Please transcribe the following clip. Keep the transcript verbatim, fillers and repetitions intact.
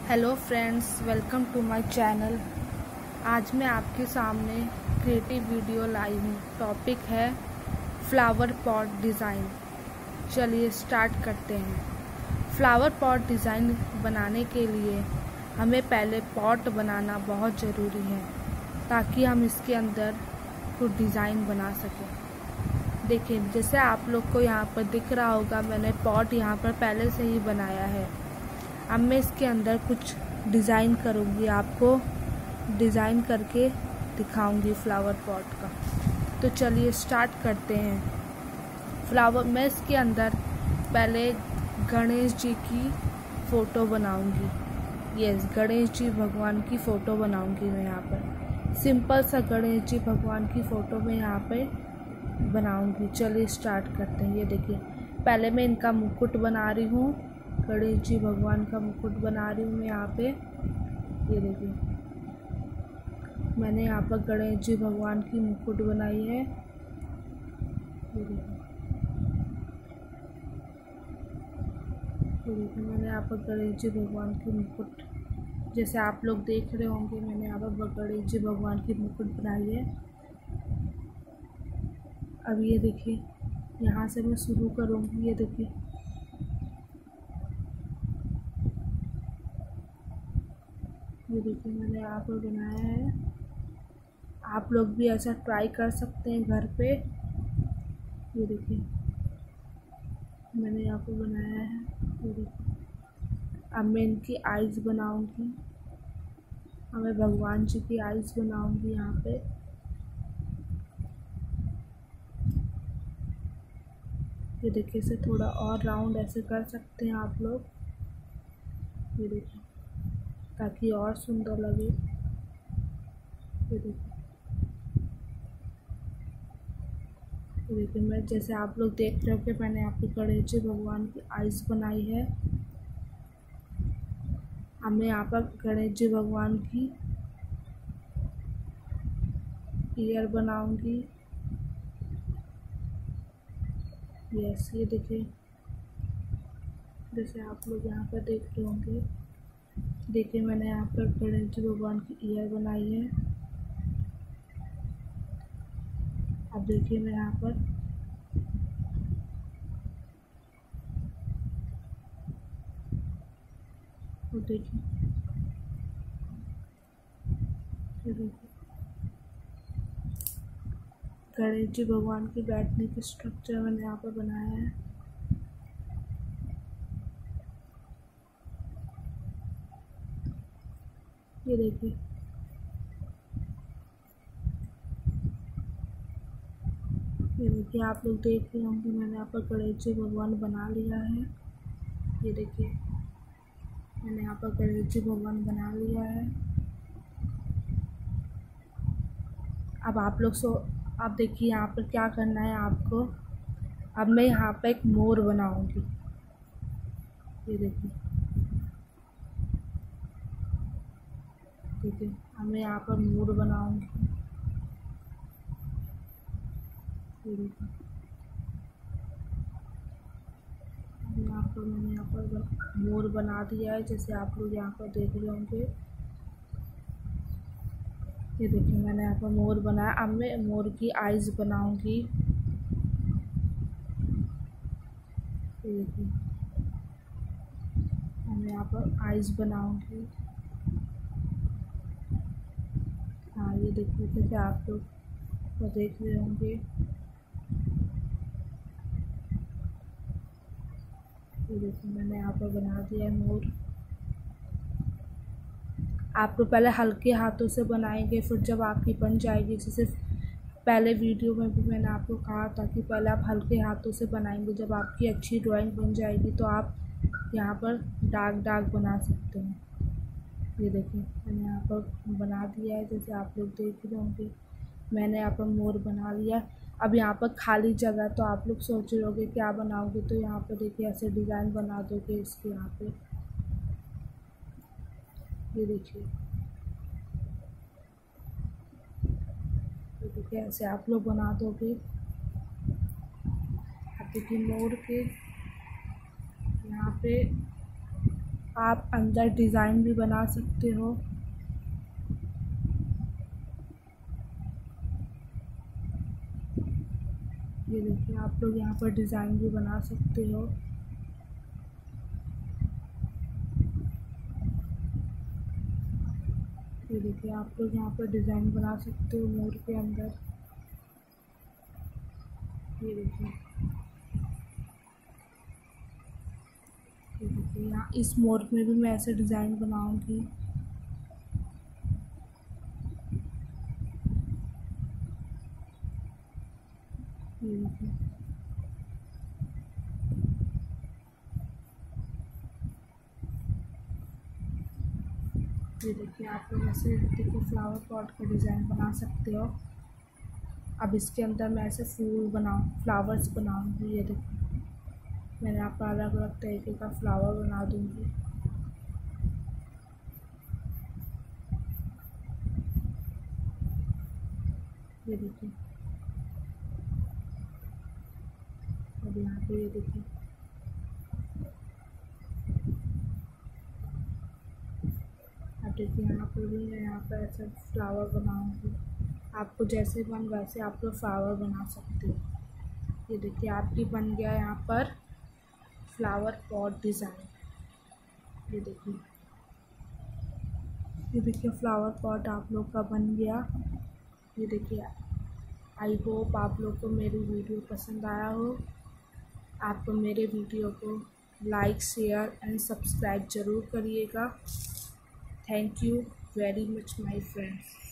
Hello friends, welcome to my channel. आज मैं आपके सामने क्रिएटिव वीडियो लाई हूँ। टॉपिक है फ्लावर पॉट डिज़ाइन। चलिए स्टार्ट करते हैं। फ्लावर पॉट डिज़ाइन बनाने के लिए हमें पहले पॉट बनाना बहुत ज़रूरी है ताकि हम इसके अंदर कुछ डिज़ाइन बना सकें। देखिए, जैसे आप लोग को यहाँ पर दिख रहा होगा, मैंने पॉट यहाँ पर पहले से ही बनाया है। अब मैं इसके अंदर कुछ डिज़ाइन करूँगी, आपको डिज़ाइन करके दिखाऊंगी फ्लावर पॉट का। तो चलिए स्टार्ट करते हैं। फ्लावर मैं इसके अंदर पहले गणेश जी की फ़ोटो बनाऊंगी। यस, गणेश जी भगवान की फ़ोटो बनाऊंगी मैं यहाँ पर। सिंपल सा गणेश जी भगवान की फ़ोटो मैं यहाँ पे बनाऊंगी। चलिए स्टार्ट करते हैं। ये देखिए, पहले मैं इनका मुकुट बना रही हूँ। गणेश जी भगवान का मुकुट बना रही हूँ मैं यहाँ पे। ये देखिए, मैंने यहाँ पर गणेश जी भगवान की मुकुट बनाई है। ये देखिए, ये देखिए मैंने यहाँ पर गणेश जी भगवान की मुकुट, जैसे आप लोग देख रहे होंगे, मैंने यहाँ पर गणेश जी भगवान की मुकुट बनाई है। अब ये देखिए, यहाँ से मैं शुरू करूँगी। ये देखिए, ये देखिए मैंने यहाँ पर बनाया है। आप लोग भी ऐसा ट्राई कर सकते हैं घर पे। ये देखिए, मैंने यहाँ पर बनाया है। ये देखिए, अब मैं इनकी आइज़ बनाऊंगी। अब मैं भगवान जी की आइज़ बनाऊंगी यहाँ पे। ये देखिए, इसे थोड़ा और राउंड ऐसे कर सकते हैं आप लोग। ये देखिए, ताकि और सुंदर लगे। ये देखिए, ये देखिए मैं, जैसे आप लोग देख रहे हो कि मैंने यहाँ पे गणेश जी भगवान की आइज़ बनाई है। अब मैं यहाँ पर गणेश जी भगवान की ईयर बनाऊंगी। यस, ये देखिए, जैसे आप लोग यहाँ पर देख रहे होंगे। देखिए, मैंने यहाँ पर गणेश जी भगवान की ईयर बनाई है। अब देखिए, मैं यहाँ पर और देखिए, ये देखिए गणेश जी भगवान की बैठने की स्ट्रक्चर मैंने यहाँ पर बनाया है। ये देखिए, ये देखिए आप लोग देख रहे होंगे, मैंने यहाँ पर गणेश जी भगवान बना लिया है। ये देखिए, मैंने यहाँ पर गणेश जी भगवान बना लिया है। अब आप लोग सो आप देखिए यहाँ पर क्या करना है आपको। अब मैं यहाँ पर एक मोर बनाऊंगी। ये देखिए, देखिए अब मैं यहाँ पर मोर बनाऊंगी। ये देखिए, यहाँ पर मैंने यहाँ पर मोर बना दिया है, जैसे आप लोग यहाँ पर देख रहे होंगे। ये देखिए, मैंने यहाँ पर मोर बनाया। अब मैं मोर की आइज़ बनाऊंगी। ये देखिए, मैं यहाँ पर आइज़ बनाऊंगी। हाँ, ये देखिए, जैसे आप लोग तो देख रहे होंगे। ये देखिए, मैंने यहाँ पर बना दिया है मोर। आप लोग पहले हल्के हाथों से बनाएंगे, फिर जब आपकी बन जाएगी, जैसे पहले वीडियो में भी मैंने आपको कहा था कि पहले आप हल्के हाथों से बनाएंगे। जब आपकी अच्छी ड्राइंग बन जाएगी तो आप यहाँ पर डार्क डार्क बना सकते हैं। ये देखिए, मैंने यहाँ पर बना दिया है, जैसे आप लोग देख रहे होंगे। मैंने यहाँ पर मोर बना लिया। अब यहाँ पर खाली जगह, तो आप लोग सोच रहे होंगे क्या बनाओगे, तो यहाँ पर देखिए ऐसे डिज़ाइन बना दोगे इसके यहाँ पे। ये देखिए, ये देखिए ऐसे आप लोग बना दोगे। अब देखिए, मोर के यहाँ पे आप अंदर डिज़ाइन भी बना सकते हो। ये देखिए, आप लोग यहाँ पर डिज़ाइन भी बना सकते हो। ये देखिए, आप लोग यहाँ पर डिज़ाइन बना सकते हो मोर के अंदर। ये देखिए, ये देखिए यहाँ इस मोर में भी मैं ऐसे डिज़ाइन बनाऊंगी। ये देखिए, ये देखिए आप लोग ऐसे देखिए फ्लावर पॉट का डिज़ाइन बना सकते हो। अब इसके अंदर मैं ऐसे फूल बनाऊँ, फ्लावर्स बनाऊंगी। ये देखिए, मैं यहाँ पर अलग अलग तरीके का फ्लावर बना दूंगी। ये देखिए, अब यहाँ पे ये देखिए, अब देखिए यहाँ पर भी मैं यहाँ पर ऐसा फ्लावर बनाऊंगी। आपको जैसे बन वैसे आप लोग फ्लावर बना सकते हो। ये देखिए, आपकी बन गया यहाँ पर फ्लावर पॉट डिज़ाइन। ये देखिए, ये देखिए फ्लावर पॉट आप लोग का बन गया। ये देखिए, आई होप आप लोग को मेरी वीडियो पसंद आया हो। आप मेरे वीडियो को लाइक, शेयर एंड सब्सक्राइब ज़रूर करिएगा। Thank you very much my friends.